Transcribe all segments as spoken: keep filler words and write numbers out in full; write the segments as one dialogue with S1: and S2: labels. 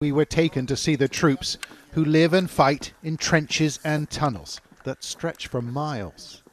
S1: We were taken to see the troops who live and fight in trenches and tunnels that stretch for miles.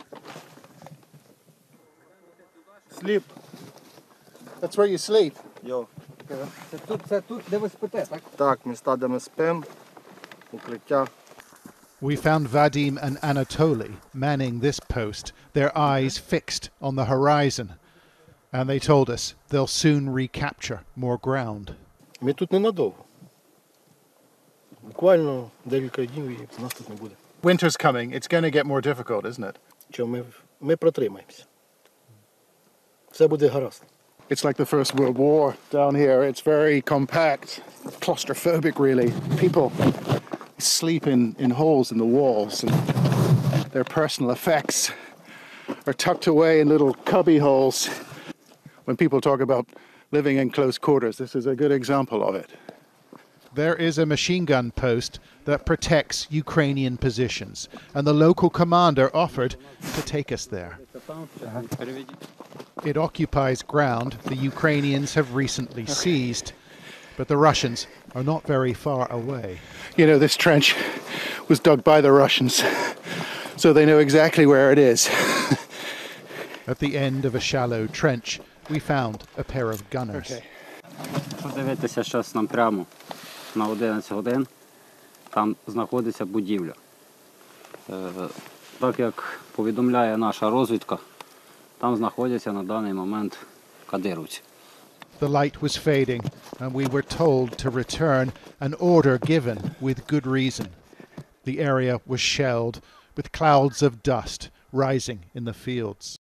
S2: Sleep. That's where you sleep?
S3: Йо.
S2: Це тут, це тут, де ви спите, так?
S3: Так, міста, де ми спимо, укриття.
S1: We found Vadim and Anatoly manning this post, their eyes fixed on the horizon. And they told us they'll soon recapture more ground.
S2: Ми тут ненадовго. Буквально декілька днів і нас тут не буде.
S4: Winter's coming. It's going to get more difficult, isn't it?
S2: Що ми, ми протримаємося. Все буде гаразд.
S4: It's like the First World War down here. It's very compact, claustrophobic really. People sleep in, in holes in the walls and their personal effects are tucked away in little cubby holes. When people talk about living in close quarters, this is a good example of it.
S1: There is a machine gun post that protects Ukrainian positions, and the local commander offered to take us there. It occupies ground the Ukrainians have recently seized, but the Russians are not very far away.
S4: You know, this trench was dug by the Russians, so they know exactly where it is.
S1: At the end of a shallow trench, we found a pair of gunners.
S4: Okay.
S5: Подивитися щось нам прямо на одинадцять годин, там знаходиться будівля. Так як повідомляє наша розвідка, там знаходяться на даний момент кадирівці.
S1: The light was fading, and we were told to return, an order given with good reason. The area was shelled, with clouds of dust rising in the fields.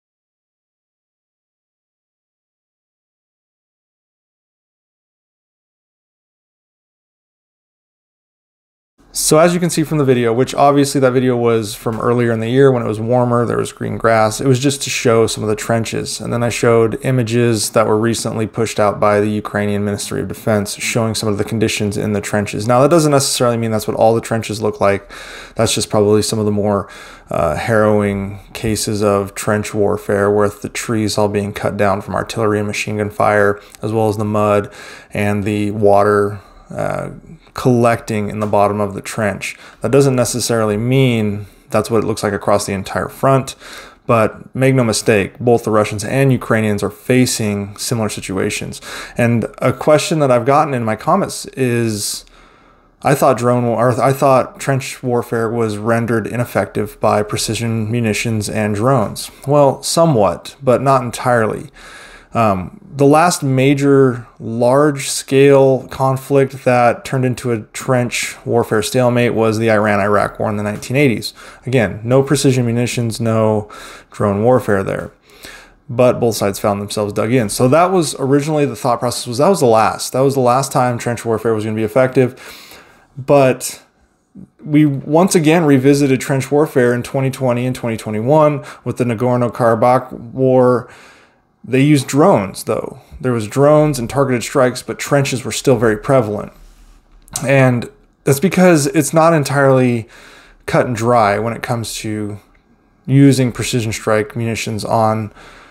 S6: So as you can see from the video, which obviously that video was from earlier in the year when it was warmer, there was green grass, it was just to show some of the trenches. And then I showed images that were recently pushed out by the Ukrainian Ministry of Defense showing some of the conditions in the trenches. Now that doesn't necessarily mean that's what all the trenches look like. That's just probably some of the more uh, harrowing cases of trench warfare, with the trees all being cut down from artillery and machine gun fire, as well as the mud and the water uh, collecting in the bottom of the trench. That doesn't necessarily mean that's what it looks like across the entire front, but make no mistake, both the Russians and Ukrainians are facing similar situations. And a question that I've gotten in my comments is, I thought drone or I thought trench warfare was rendered ineffective by precision munitions and drones. Well, somewhat, but not entirely. Um, the last major large-scale conflict that turned into a trench warfare stalemate was the Iran-Iraq war in the nineteen eighties. Again, no precision munitions, no drone warfare there. But both sides found themselves dug in. So that was originally the thought process, was that was the last. That was the last time trench warfare was going to be effective. But we once again revisited trench warfare in twenty twenty and twenty twenty-one with the Nagorno-Karabakh war. They used drones, though. There was drones and targeted strikes, but trenches were still very prevalent. And that's because it's not entirely cut and dry when it comes to using precision strike munitions on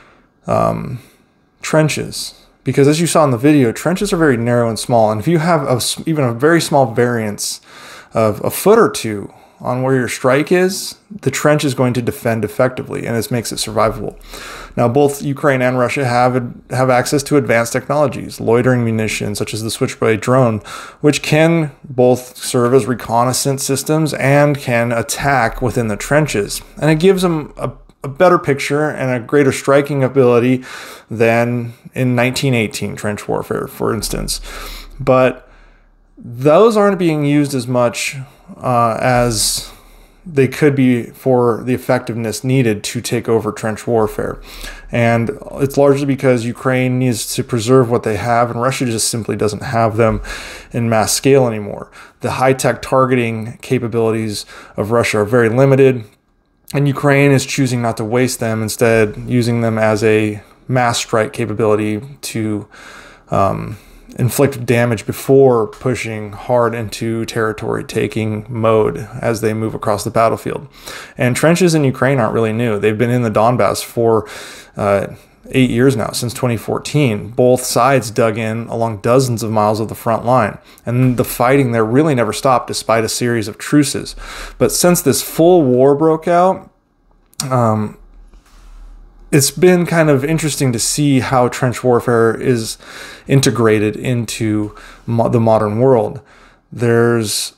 S6: um, trenches. Because as you saw in the video, trenches are very narrow and small. And if you have a, even a very small variance of a foot or two on where your strike is, the trench is going to defend effectively, and this makes it survivable. Now, both Ukraine and Russia have have access to advanced technologies, loitering munitions such as the Switchblade drone, which can both serve as reconnaissance systems and can attack within the trenches. And it gives them a, a better picture and a greater striking ability than in nineteen eighteen trench warfare, for instance. But those aren't being used as much uh, as they could be for the effectiveness needed to take over trench warfare. And it's largely because Ukraine needs to preserve what they have, and Russia just simply doesn't have them in mass scale anymore. The high-tech targeting capabilities of Russia are very limited, and Ukraine is choosing not to waste them, instead using them as a mass strike capability to um, inflict damage before pushing hard into territory taking mode as they move across the battlefield. And trenches in Ukraine aren't really new. They've been in the Donbass for uh, eight years now, since twenty fourteen. Both sides dug in along dozens of miles of the front line, and the fighting there really never stopped despite a series of truces. But since this full war broke out, um, it's been kind of interesting to see how trench warfare is integrated into mo- the modern world. There's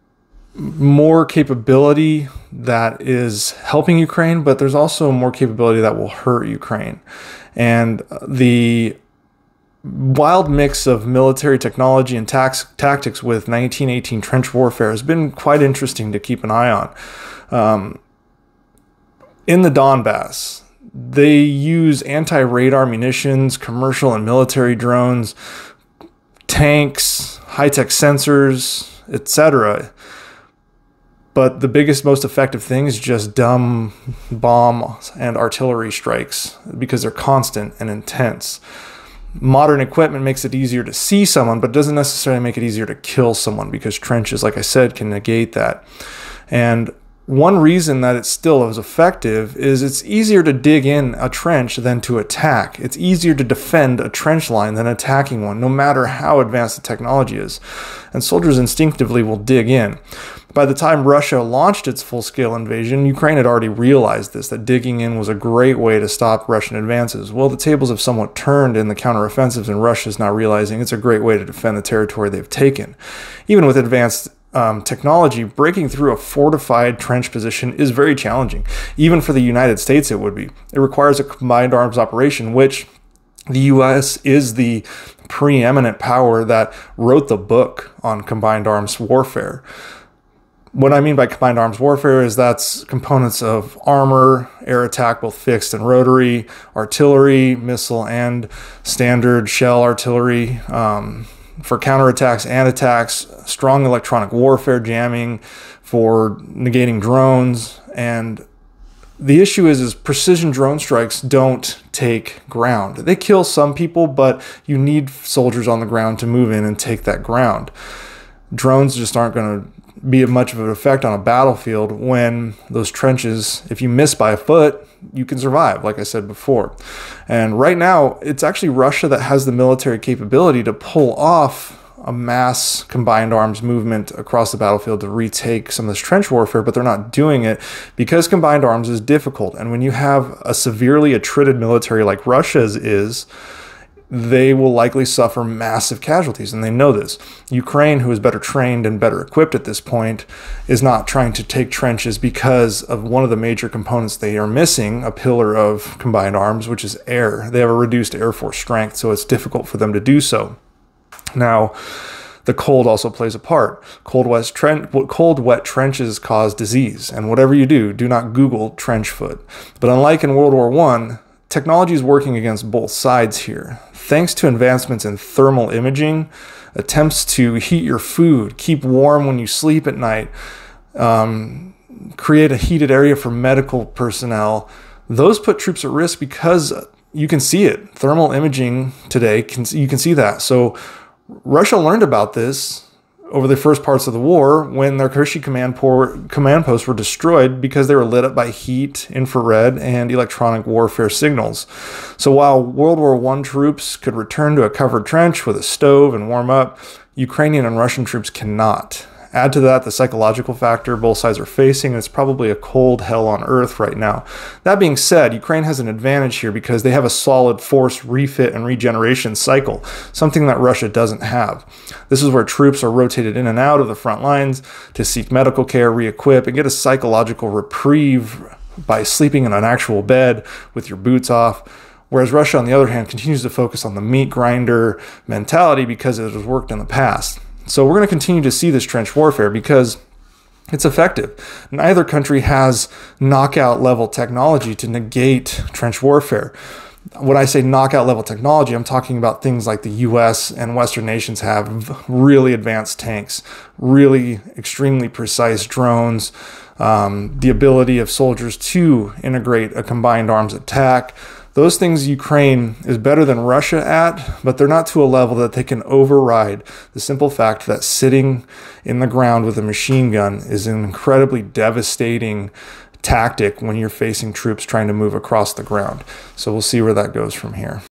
S6: more capability that is helping Ukraine, but there's also more capability that will hurt Ukraine. And the wild mix of military technology and tax- tactics with nineteen eighteen trench warfare has been quite interesting to keep an eye on. Um, in the Donbass, they use anti-radar munitions, commercial and military drones, tanks, high-tech sensors, et cetera. But the biggest, most effective thing is just dumb bombs and artillery strikes because they're constant and intense. Modern equipment makes it easier to see someone, but doesn't necessarily make it easier to kill someone because trenches, like I said, can negate that. And one reason that it's still as effective is it's easier to dig in a trench than to attack. It's easier to defend a trench line than attacking one, no matter how advanced the technology is. And soldiers instinctively will dig in. By the time Russia launched its full-scale invasion, Ukraine had already realized this, that digging in was a great way to stop Russian advances. Well, the tables have somewhat turned in the counteroffensives, and Russia is now realizing it's a great way to defend the territory they've taken. Even with advanced Um, technology, breaking through a fortified trench position is very challenging. Even for the United States, it would be. It requires a combined arms operation, which the U S is the preeminent power that wrote the book on combined arms warfare. What I mean by combined arms warfare is that's components of armor, air attack, both fixed and rotary, artillery, missile, and standard shell artillery, um, for counterattacks and attacks, strong electronic warfare jamming for negating drones. And the issue is, is precision drone strikes don't take ground. They kill some people, but you need soldiers on the ground to move in and take that ground. Drones just aren't going to be of much of an effect on a battlefield when those trenches, if you miss by a foot, you can survive, like I said before. And right now, it's actually Russia that has the military capability to pull off a mass combined arms movement across the battlefield to retake some of this trench warfare, but they're not doing it because combined arms is difficult. And when you have a severely attrited military like Russia's is, they will likely suffer massive casualties, and they know this. Ukraine, who is better trained and better equipped at this point, is not trying to take trenches because of one of the major components they are missing, a pillar of combined arms, which is air. They have a reduced air force strength, so it's difficult for them to do so. Now, the cold also plays a part. Cold, wet tren- cold, wet trenches cause disease, and whatever you do, do not Google trench foot. But unlike in World War One, technology is working against both sides here. Thanks to advancements in thermal imaging, attempts to heat your food, keep warm when you sleep at night, um, create a heated area for medical personnel, those put troops at risk because you can see it. Thermal imaging today, can, you can see that. So Russia learned about this over the first parts of the war when their Kershi command, por- command posts were destroyed because they were lit up by heat, infrared, and electronic warfare signals. So while World War One troops could return to a covered trench with a stove and warm up, Ukrainian and Russian troops cannot. Add to that the psychological factor both sides are facing, and it's probably a cold hell on earth right now. That being said, Ukraine has an advantage here because they have a solid force refit and regeneration cycle, something that Russia doesn't have. This is where troops are rotated in and out of the front lines to seek medical care, re-equip, and get a psychological reprieve by sleeping in an actual bed with your boots off. Whereas Russia, on the other hand, continues to focus on the meat grinder mentality because it has worked in the past. So we're going to continue to see this trench warfare because it's effective. Neither country has knockout level technology to negate trench warfare. When I say knockout level technology, I'm talking about things like the U S and Western nations have really advanced tanks, really extremely precise drones, um, the ability of soldiers to integrate a combined arms attack. Those things Ukraine is better than Russia at, but they're not to a level that they can override the simple fact that sitting in the ground with a machine gun is an incredibly devastating tactic when you're facing troops trying to move across the ground. So we'll see where that goes from here.